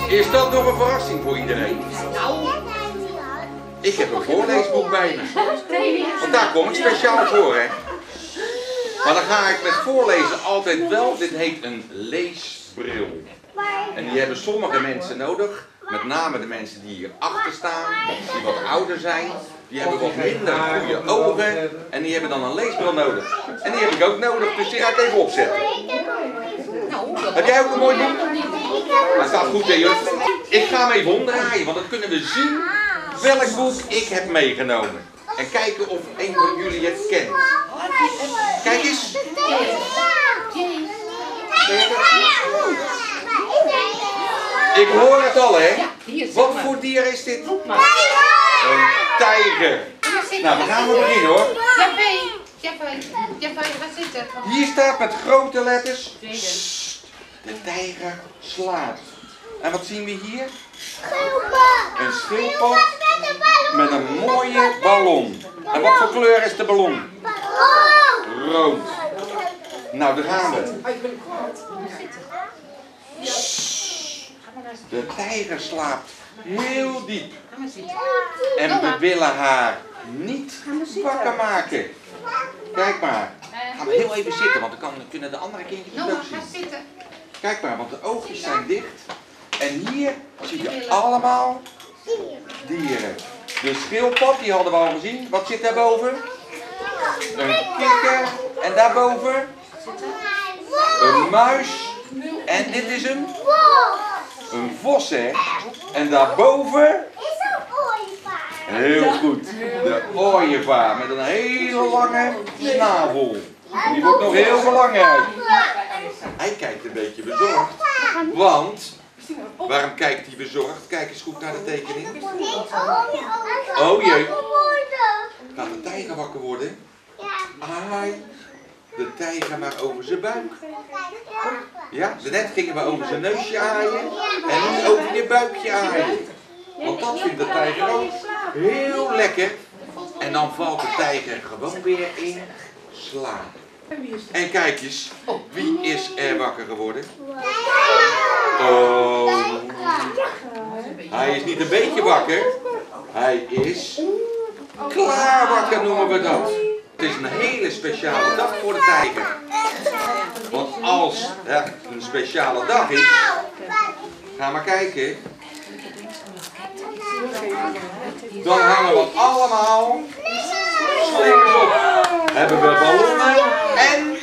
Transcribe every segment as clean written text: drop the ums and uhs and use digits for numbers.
Is dat nog een verrassing voor iedereen? Ik heb een voorleesboek bij me. Want daar kom ik speciaal voor, hè. Maar dan ga ik met voorlezen altijd wel, dit heet een leesbril. En die hebben sommige mensen nodig. Met name de mensen die hier achter staan, die wat ouder zijn. Die hebben wat minder goede ogen. En die hebben dan een leesbril nodig. En die heb ik ook nodig, dus die ga ik even opzetten. Heb jij ook een mooi boek? Hij staat goed, hè, juf? Ik ga hem even omdraaien, want dan kunnen we zien welk boek ik heb meegenomen. En kijken of een van jullie het kent. Kijk eens. Ik hoor het al, hè? Wat voor dier is dit? Een tijger. Nou, dan gaan we beginnen, hoor. Waar zit het? Hier staat met grote letters: de tijger slaapt. En wat zien we hier? Een schildpad met een mooie ballon. En wat voor kleur is de ballon? Rood. Nou, daar gaan we. De tijger slaapt heel diep. En we willen haar niet wakker maken. Kijk maar. Ga maar heel even zitten, want dan kunnen de andere kindjes het ook zien. Kijk maar, want de oogjes zijn dicht. En hier zie je allemaal dieren. De schildpad, die hadden we al gezien. Wat zit daarboven? Een kikker. En daarboven? Een muis. En dit is een vos, hè? En daarboven? Heel goed. De ooievaar met een hele lange snavel. Die wordt nog heel belangrijk. Hij kijkt een beetje bezorgd. Want, waarom kijkt hij bezorgd? Kijk eens goed naar de tekening. Oh jee. Gaat de tijger wakker worden? Ai. De tijger maar over zijn buik. Ja, net gingen we over zijn neusje aaien. En nu over je buikje aaien. Want dat vindt de tijger ook heel lekker. En dan valt de tijger gewoon weer in slaap. En kijk eens, wie is er wakker geworden? Oh, hij is niet een beetje wakker. Hij is klaar wakker, noemen we dat. Het is een hele speciale dag voor de tijger. Want als het een speciale dag is, ga maar kijken. Dan hangen we allemaal slingers op. Hebben we ballonnen en...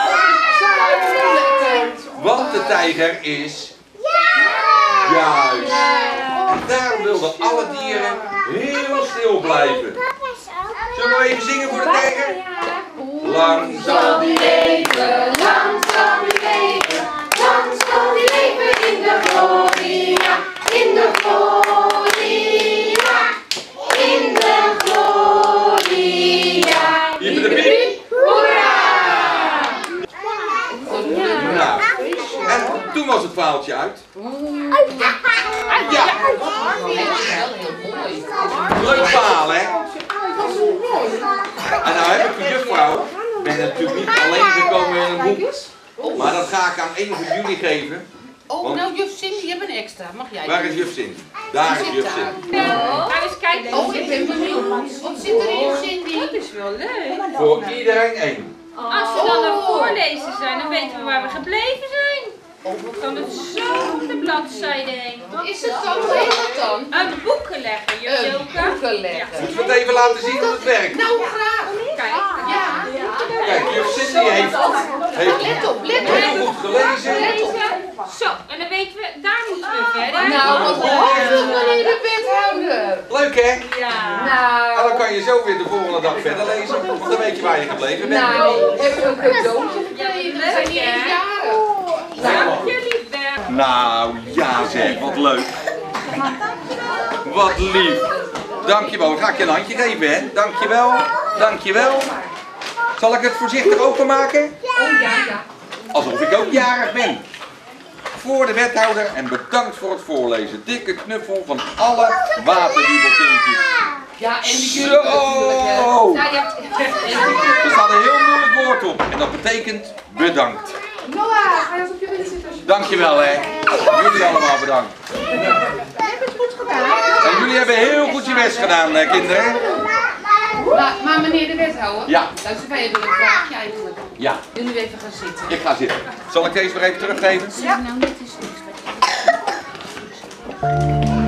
Want de tijger is... Juist. En daarom wilden alle dieren heel stil blijven. Zullen we even zingen voor de tijger? Lang zal die leven, lang zal die leven, lang zal die leven in de gloria, in de gloria, in de gloria. Hier met de piep, hoera! Nou, en toen was het verhaaltje uit. Ja! Leuk verhaal, hè? En nou heb ik een juffrouw. Ik ben natuurlijk niet alleen gekomen in een boek. Maar dat ga ik aan een van jullie geven. Oh, nou juf Cindy, je hebt een extra. Mag jij? Waar is juf Cindy? Daar is juf Cindy. Ga eens kijken. Oh, ik ben benieuwd. Wat zit er in juf Cindy? Dat is wel leuk. Voor iedereen één. Als we dan aan het voorlezen zijn, dan weten we waar we gebleven zijn. Dan het zo op de bladzijde heen. Is het dan? Hoe heet het dan? Een boekenlegger, juf Joke. Boekenlegger. Moeten we het even laten zien hoe het werkt? Nou, graag. Kijk. Ja. Kijk, juf Cindy heeft Let op, let op. heel goed gelezen. Zo, en dan weten we, daar moeten we verder. Nou, wat hoort meneer de wethouder? Leuk, hè? Ja. En dan kan je zo weer de volgende dag verder lezen. Want dan weet je waar je gebleven bent. Nou, heb je een cadeautje gekregen? We zijn niet eens jarig. Dank jullie wel. Nou, ja zeg, wat leuk. Wat lief. Dankjewel. Dan ga ik je een handje geven, hè. Dankjewel. Dankjewel. Zal ik het voorzichtig openmaken? Oh ja, ja. Alsof ik ook jarig ben. Voor de wethouder en bedankt voor het voorlezen. Dikke knuffel van alle waterwiebelkindjes. Ja, en die Zo. natuurlijk, hè. Nou, ja. Er staat een heel moeilijk woord op en dat betekent bedankt. Noah, ga je eens op je wind zitten. Dankjewel hè. Jullie allemaal bedankt. Je hebt het goed gedaan. En jullie hebben heel goed je best gedaan, kinderen. Maar meneer de wethouder, Ja. luister, wij hebben een vraagje eigenlijk. Ja, Willen we even gaan zitten? ik ga zitten. Zal ik deze weer even teruggeven? Nou, dit is niks.